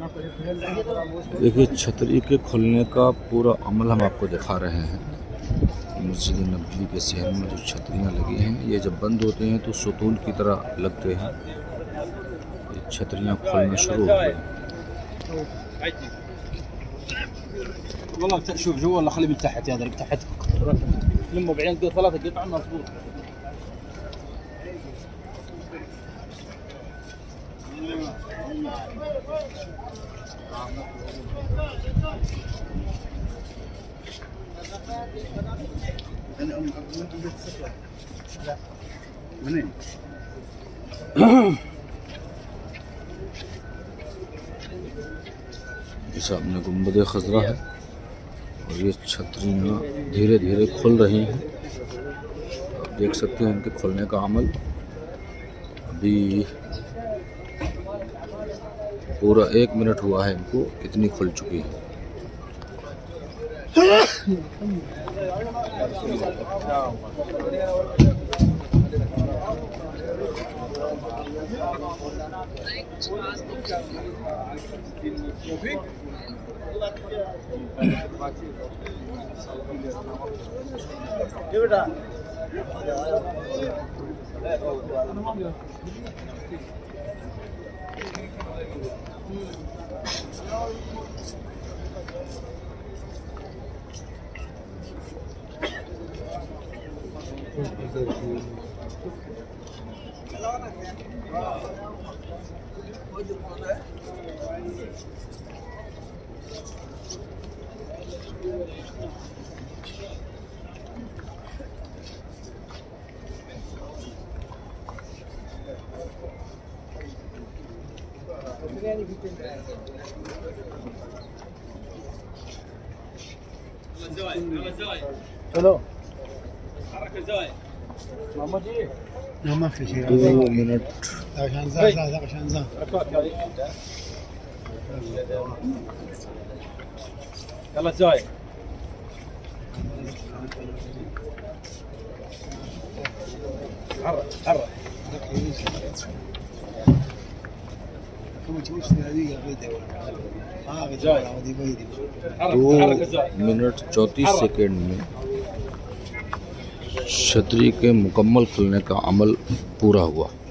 देखिए छतरी के खुलने का पूरा अमल हम आपको दिखा रहे हैं। मस्जिद नबवी के शहर में जो छतरियाँ लगी हैं, ये जब बंद होते हैं तो सुतून की तरह लगते हैं। ये छतरियाँ खुलना शुरू हो गई। والله شوف جوا ولا خليه من تحت، هذا اللي تحت لمه بعدين قطع 3 قطع مضبوط. انا لا منين सामने गुंबद खजरा है और ये छतरियाँ धीरे धीरे खुल रही हैं। आप देख सकते हैं इनके खुलने का अमल अभी पूरा 1 मिनट हुआ है, इनको इतनी खुल चुकी है। चलो حركة زاي ما جي ما في شيء 2 मिनट عشان زاد عشان زاد يلا زاي حرك حرك मिनट 34 सेकेंड में छतरी के मुकम्मल खुलने का अमल पूरा हुआ।